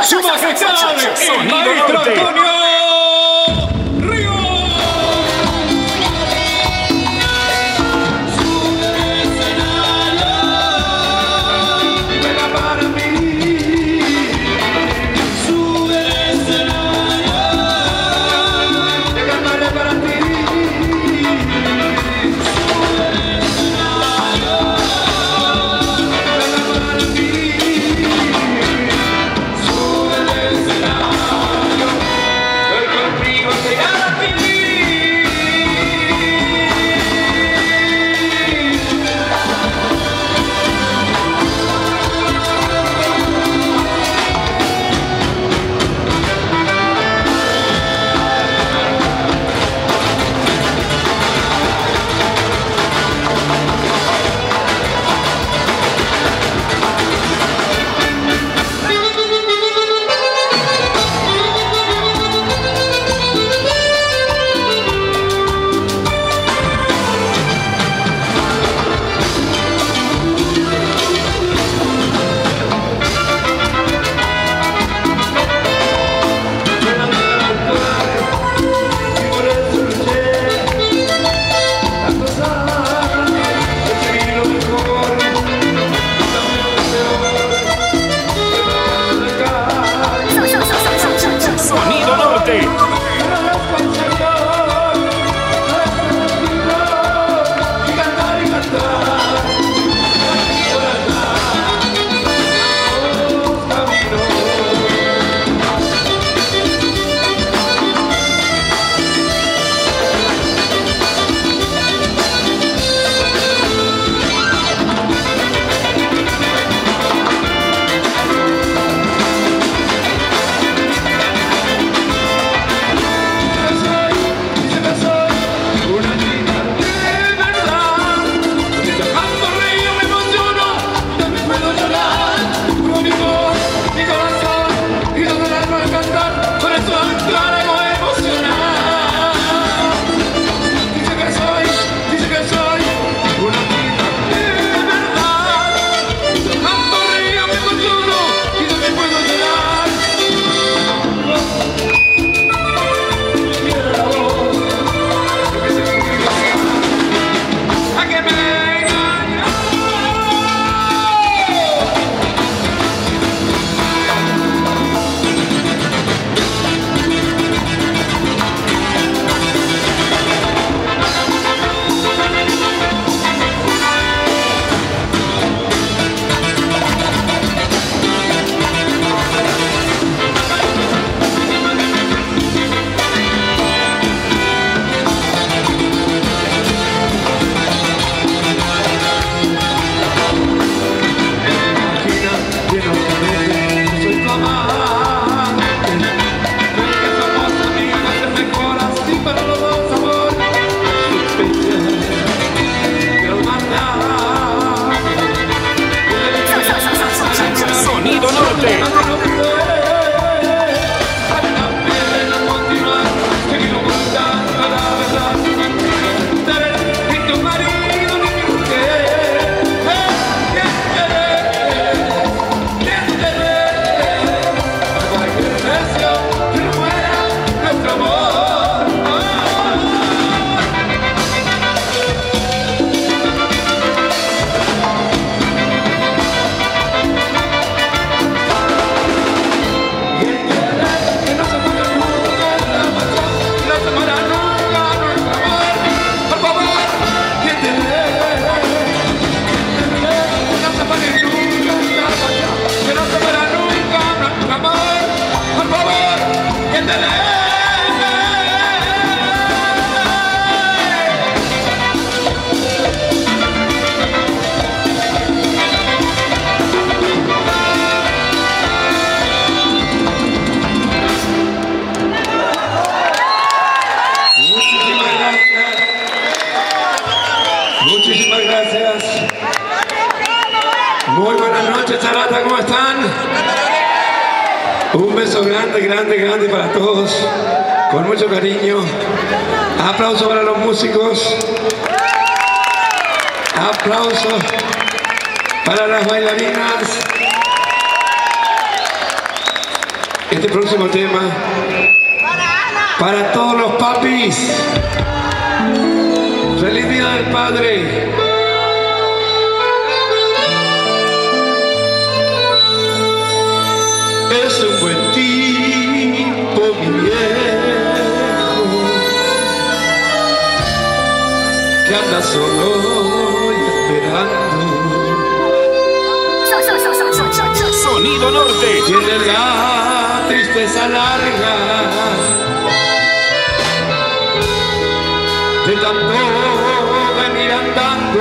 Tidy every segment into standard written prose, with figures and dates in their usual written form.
Su majestad, el maestro Antonio Ríos. Muchísimas gracias. Muy buenas noches, Charata, ¿cómo están? Un beso grande, grande, grande para todos, con mucho cariño. Aplauso para los músicos. Aplausos para las bailarinas. Este próximo tema para todos los papis. ¡Feliz Día del Padre! Es un buen tipo, mi viejo, que anda solo y esperando. Sonido Norte. Tiene la tristeza larga de tanto venir andando.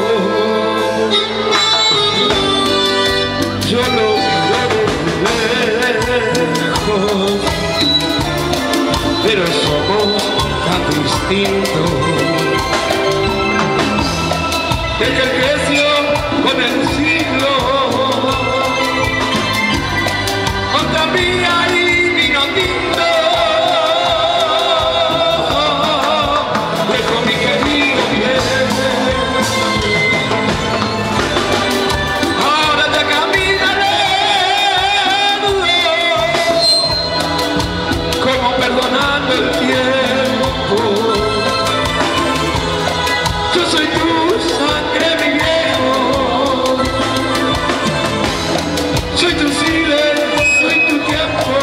Yo lo veo de lejos, pero somos tan distintos. De que él creció con el siglo, con Tramvía y vino tinto. Dejo mi querido viejo, ahora ya caminaré, como perdonando el tiempo. Yo soy tu sangre, mi viejo, soy tu silencio, soy tu tiempo.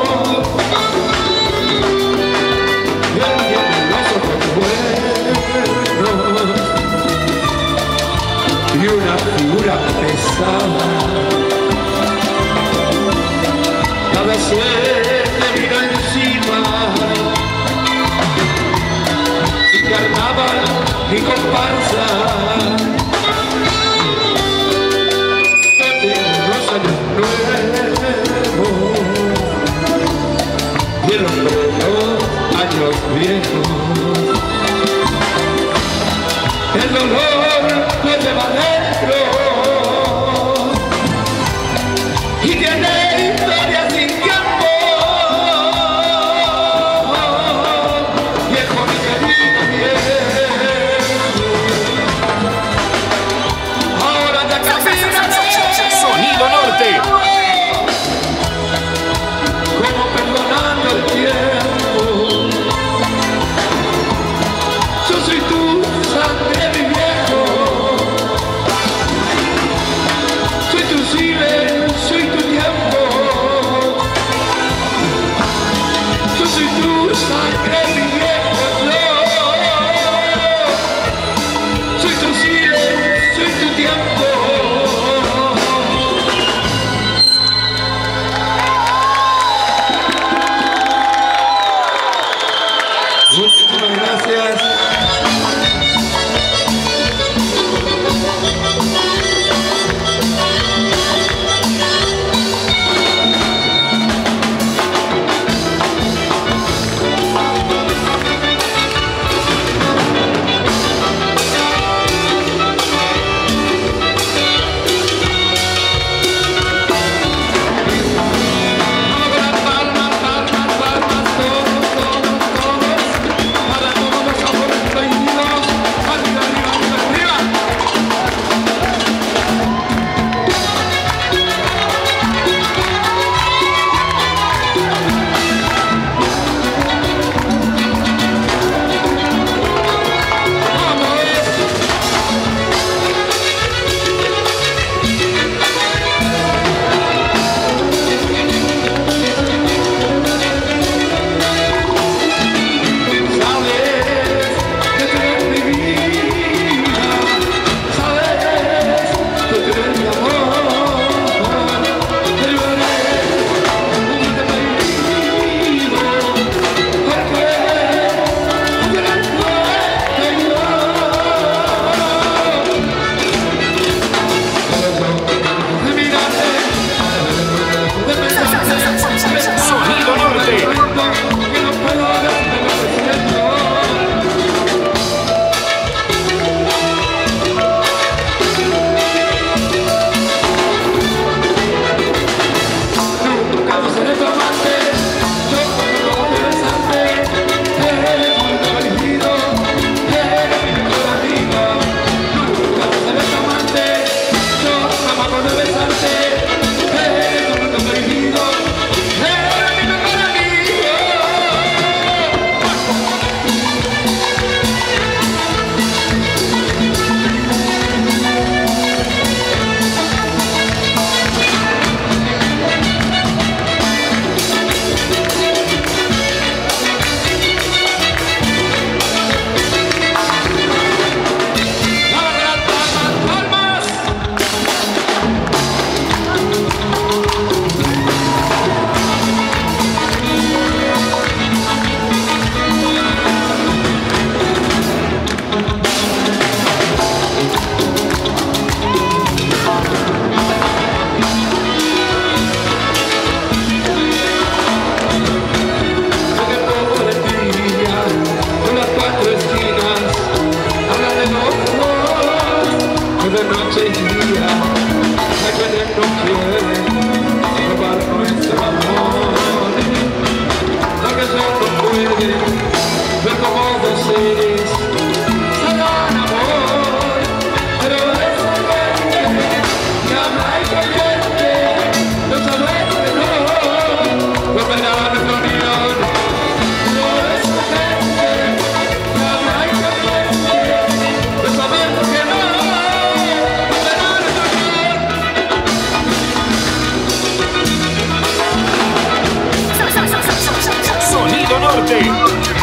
Y él tiene los ojos buenos y una figura pesada. Cada vez le miro encima, sin carnaval ni comparsa. Tengo unos años nuevos y el hombre de los años viejos. El dolor lo lleva dentro y tiene historia sin tiempo. Viejo, mi querido viejo, ahora ya caminaré. Sonido Norte. Como perdonando el tiempo. Yo soy tu sangre, mi viejo, soy tu silencio, soy tu tiempo. Norte.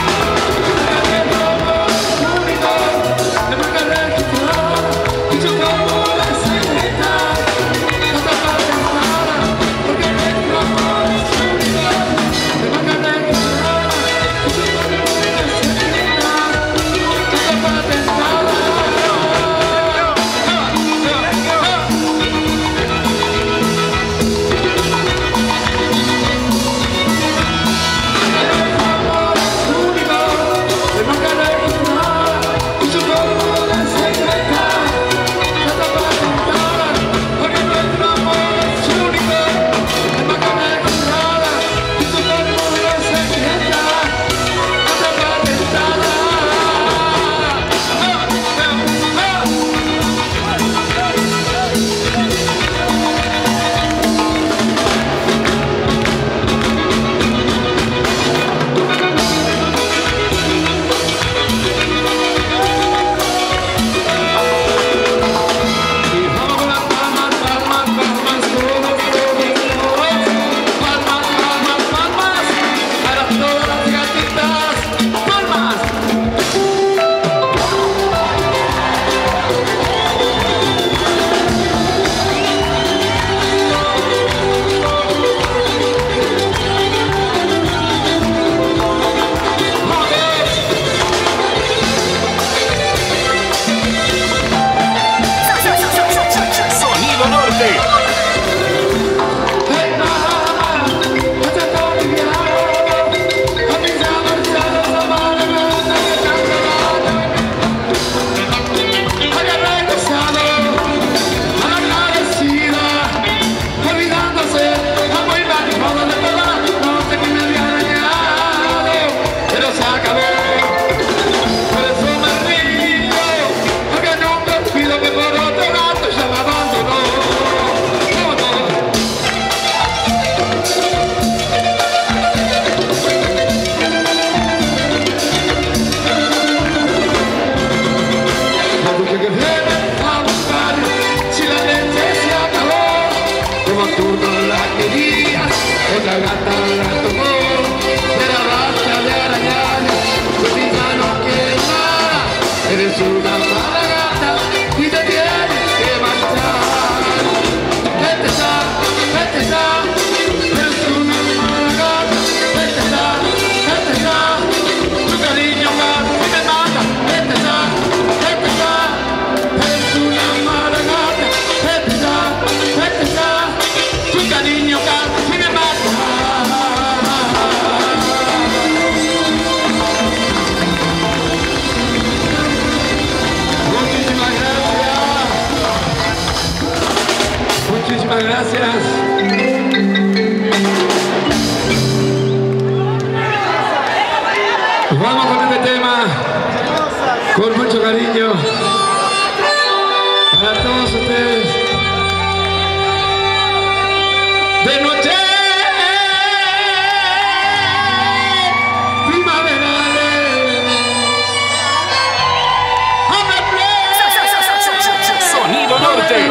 Gracias. Pues vamos con este tema con mucho cariño para todos ustedes. De noche Sonido Norte.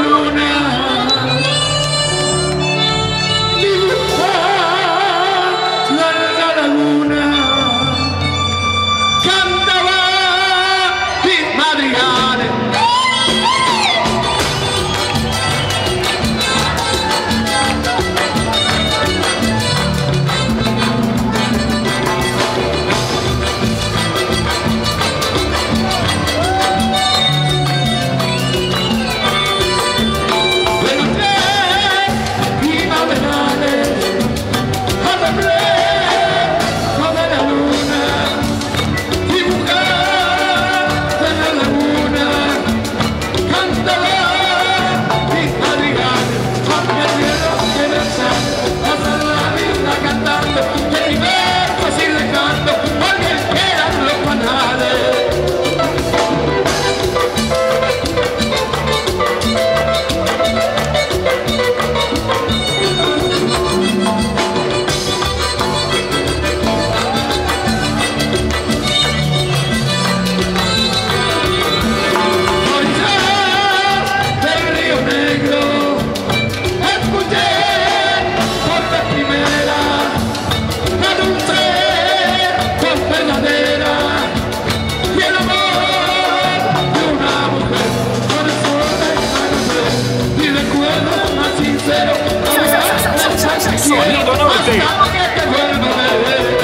Sonido Norte. hasta que te vuelva a ver.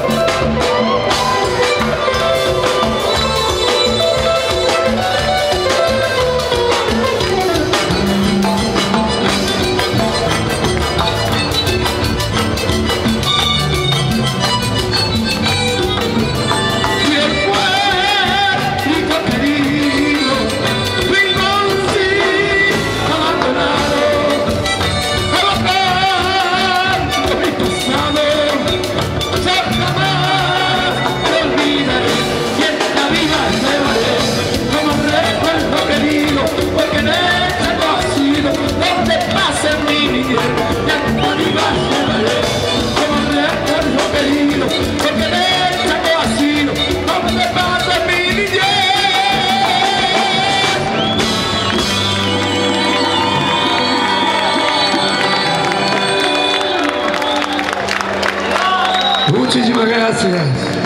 Muchísimas gracias.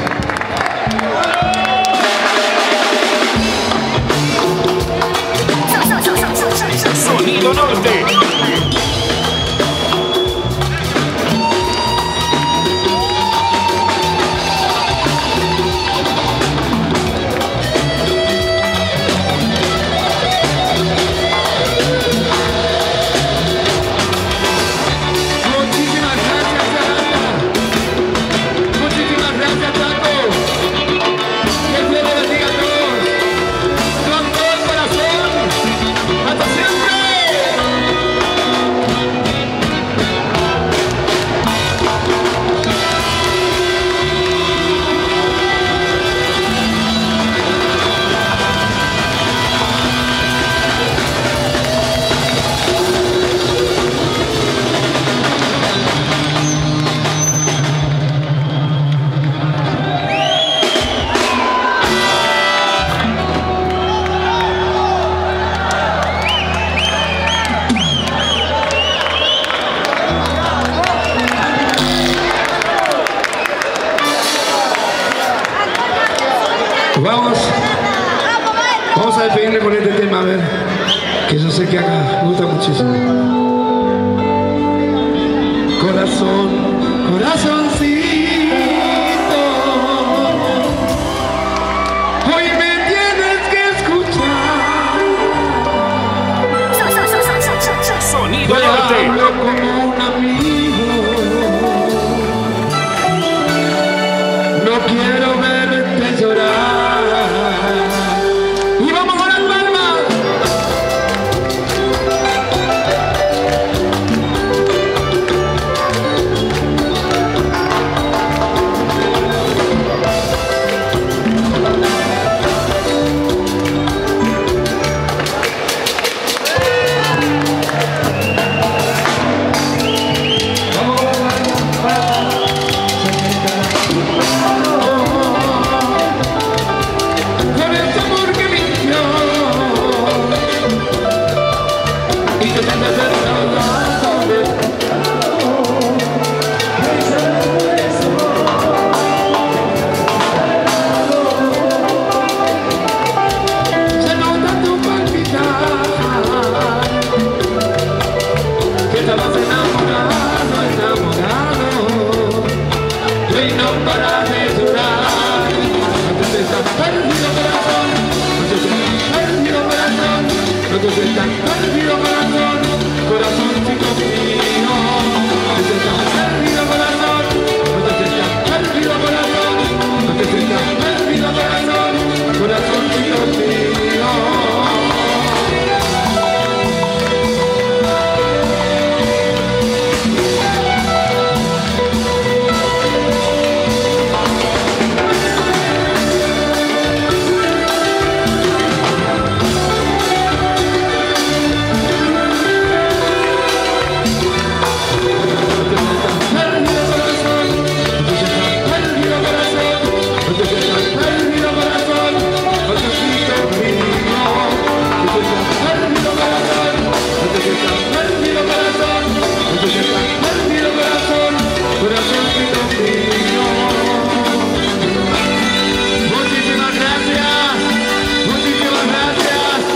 Sonido Norte. Vamos a despedirle con este tema, a ver, que yo sé que acá gusta muchísimo. Corazón, corazoncito, hoy me tienes que escuchar. Sonido Te Norte. hablo como un amigo, no quiero verte llorar.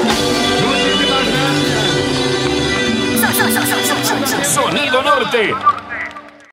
Sonido Norte.